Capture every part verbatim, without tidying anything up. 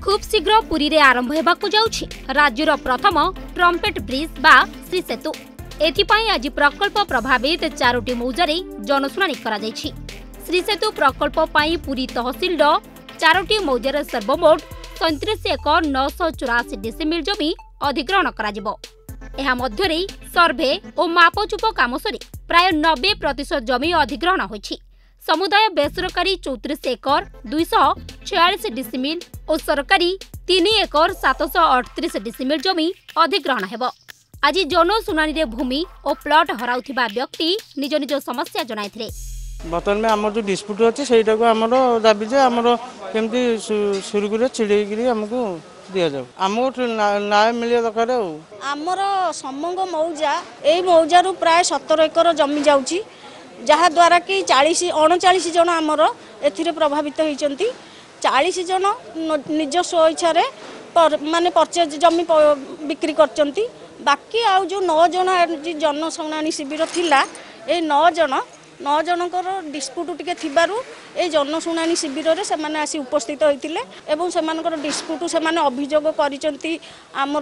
खूब शीघ्र पुरी रे आरंभ हेबाकु जाउछि राज्यर प्रथम ट्रम्पेट ब्रिज बा श्री सेतु। एथिपाई आज प्रकल्प प्रभावित चारोटी मौजारे जनशुणाणी करा जायछि। श्री सेतु प्रकल्प पाई पुरी तहसिल चारोटी मौजार सर्वमोट सैंतीस एकर नौ सौ चौरासी डिसिमिल जमी अधिग्रहण करा जिवो। एहा मध्यरे सर्भे और मापचुप काम सरी प्राय नब्बे प्रतिशत जमी अधिग्रहण होइछि। समुदाय बेसरकारी चौतीस एकर दुईश छियालीस डिसिमिल और सरकारी तीन एकर सातश अड़तीस डिसिमिल जमी अधिग्रहण हेबो। आज जनशुणाणी रे भूमि और प्लॉट हराउथिबा व्यक्ति निज निज समस्या जणाइथिले। बर्तमान में आम जो डिस्प्यूट अच्छे से दाबी जे आमर केमती सुरगुरे चिड़ेगी आमको दि जाऊ आमको न्याय मिले दरकार। आमर समंग मौजा यही मौजार प्राय सतर एकर जमी जाऊँगी जहाँ द्वारा कि चालीस अणचाश जन आमर ए प्रभावित होती। चालीस जन निज स्वेच्छा माने परचेज जमी बिक्री कर बाकी आउ जो नौ जन जनशुणाणी शिविर थिला ए नौ जन नौ जनकर डिस्प्यूट टिके थिबारु ए जनशुणाणी शिविर रे सेमाने आसी उपस्थित होइतिले एवं सेमानकर डिस्प्यूट सेमाने अभियोग करिसंती आमर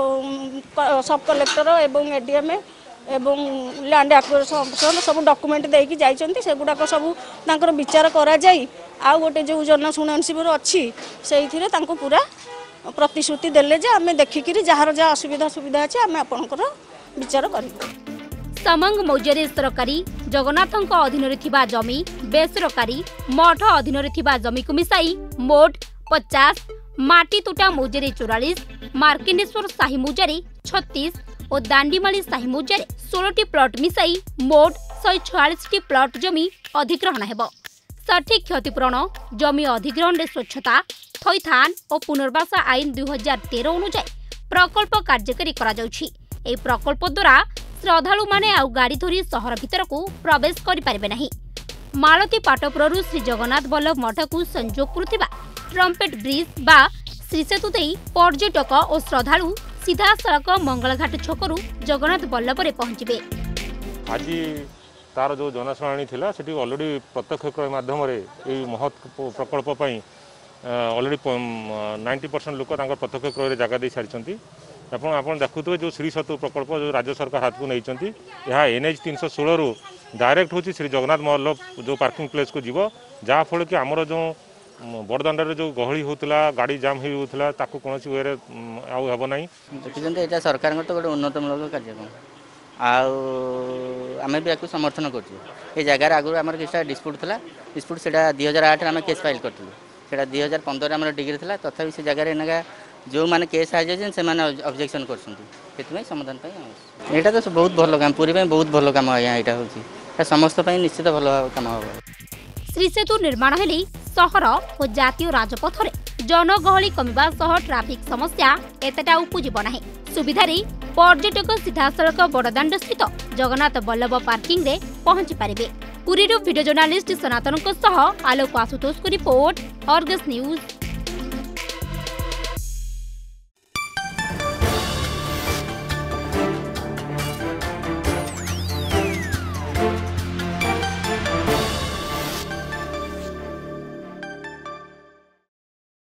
सब कलेक्टर एवं एडीएम एवं लैंड एक्विजिशन ऑफिसर सब डॉक्यूमेंट देकी जाइसंती सेगुडाक सब तांकर विचार करा जाई आ गोटे जो जनशुणाणी शिविर अछि सेइथिरे तांको पूरा प्रतिश्रुति देले जे आमे देखिकिरी जहार जहा असुविधा सुविधा अछि आमे आपनकर विचार करिबो। समंग मौजारे सरकारी जगन्नाथଙ୍କ अधीन थिबा जमी बेसरकारी मठ अधीन थिबा जमी को मिसाई मोट पचास, माटी तुटा मौजारे चौवालीस, मार्किनेश्वर साही मौजारे छत्तीस और दांडीमाली साही मौजारे सोलह टी प्लॉट मिसाई मोट एक सौ छियालीस टी प्लॉट जमी अधिग्रहण हेबो। सठिक क्षतिपूरण जमी अधिग्रहण रे स्वच्छता थैथान और पुनर्वास आईन दुई हजार तेरह अनुसार प्रकल्प कार्यकारी करा जाउछि। एई प्रकल्प द्वारा श्रद्धालु माने आउ गाड़ी धरी सहर भितर को प्रवेश करि पारिबे नाही। मालती पाटपुरु श्री जगन्नाथ बल्लभ मठ को संजोग करुथिबा ट्रम्पेट ब्रिज बा श्री सेतु देई पर्यटक और श्रद्धालु सीधा सड़क मंगलघाट छकरू जगन्नाथ बल्लभ रे पहुंचिबे। आज तार जो जनशुणाणी थिला सेठी ऑलरेडी प्रत्यक्ष क्रय माध्यम रे ए महत् प्रकल्प पई ऑलरेडी नाइंटी परसेंट लोक तांकर प्रत्यक्ष क्रय रे जगह दे सारिचंती। ଆପଣ ଆପଣ ଦେଖୁଥିବେ जो श्री सेतु प्रकल्प जो राज्य सरकार हाथ को नहीं यह एनएच तीन सौ षोलह रु डायरेक्ट होची श्री जगन्नाथ बल्लभ जो पार्किंग प्लेस को जीव जहाँ फल कि आमर जो बड़दाण्ड जो गहली होता गाड़ी जाम होता ताकू कौन वे आब ना देखते यहाँ सरकार तो गोटे उन्नतमूलक कार्यक्रम आम भी आपको समर्थन कर जगार आगुरी आम कि डिस्प्यूट था डिस्प्यूट से दुई हजार आठ में केस फाइल करूँ से दुई हजार पंद्रह आम डिग्री था तथापि से जगार एना जो मैंने केस आ जाए से ऑब्जेक्शन कर समाधान यहाँ तो बहुत भल काम पूरी बहुत भल कम आज्ञा यहाँ हूँ समस्त निश्चित भल कम हम। श्री सेतु निर्माण हेले सहर और जातीय राजपथ रे जनगहली कमिबा सह ट्राफिक समस्या एतटा उपजिब नाही। सुविधारे पर्यटक सीधासलख बड़दाण्ड स्थित जगन्नाथ बल्लभ पार्किंग रे पहुंची पारिबे। पुरीरो वीडियो जर्नालिस्ट सनातन सह आलोक आशुतोष को रिपोर्ट अर्गस न्यूज।